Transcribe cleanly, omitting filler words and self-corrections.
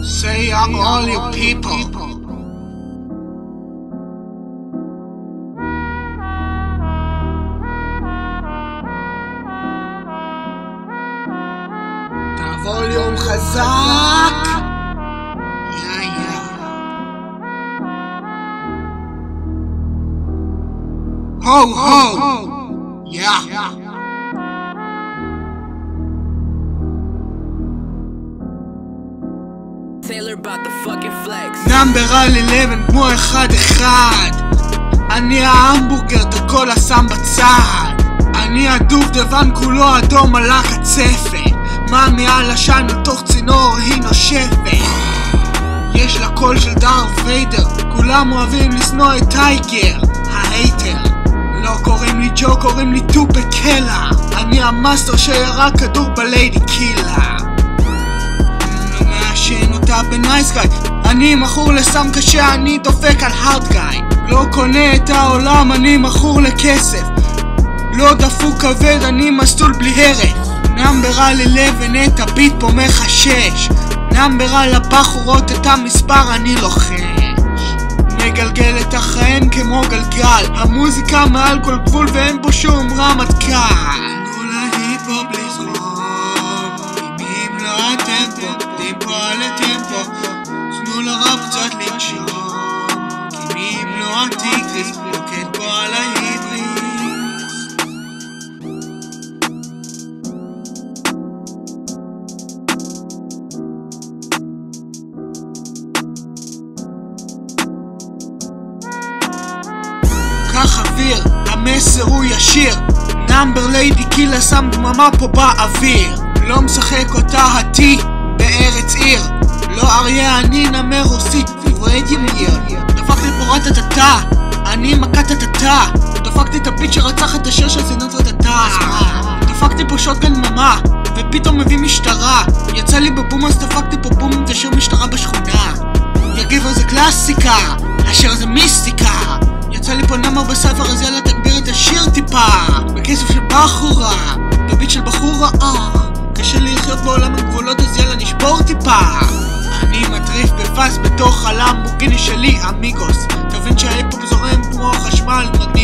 Say I'm all you people. הווליום חזק. Ho ho. Yeah. Taylor about the fucking flex. Number 11 כמו 1-1. אני ההמבורגר, את הכל השם בצד. אני הדובדבן כולו אדום על הקצפת. מאמי על השן מתוך צינור היא נושפת. יש לה קול של דארת ויידר. כולם אוהבים לשנוא את טייגר ההייטר. לא קוראים לי ג'ו, קוראים לי טופק קלה. אני המאסטר שירה כדור בליידי קילה. לא מאשן אותה בנייס גאי. אני מכור לסם קשה, אני דופק על הארד גאי. לא קונה את העולם, אני מכור לכסף. לא דפוק כבד, אני מסטול בלי הרף. נאמבר 11 את הביט פה מחשש. נאמבר על הבחורות את המספר אני לוחש. מגלגל את החיים כמו גלגל. המוזיקה מעל כל גבול ואין פה שום רמטכ"ל. תנו להיפ-הופ לזרום, אם לא הטמפו, טימפו על הטמפו. תנו לראפ קצת לנשום, כי אם לא הטיגריס, רוקד פה על ההיבריס. כך אוויר, המסר הוא ישיר. נאמבר ליידי קילה שם דממה פה באוויר. לא משחק אותה הטי בארץ עיר. לא אריה אני נמר רוסי ועד ימיר. דפקתי פה רטטטה, אני מכת הטטה. דפקתי את הביט שרצח את השיר של זינות רטטה. דפקתי פה שוטגן דממה ופתאום מביא משטרה. יצא לי בבום אז דפקתי פה בום תשאיר משטרה בשכונה. יגיב זה קלאסיקה, השיר הזה מיסטיקה. יצא לי פה נאמר בספר אז יאללה תגביר את השיר טיפה. בכסף של בחורה, בביט של בחורה. קשה לי לחיות בעולם הגבולות אז יאללה נשבור טיפה. אני מטריף בפס בתוך הלמבורגיני שלי אמיגוס. תבין שההיפ-הופ זורם כמו חשמל מגניב.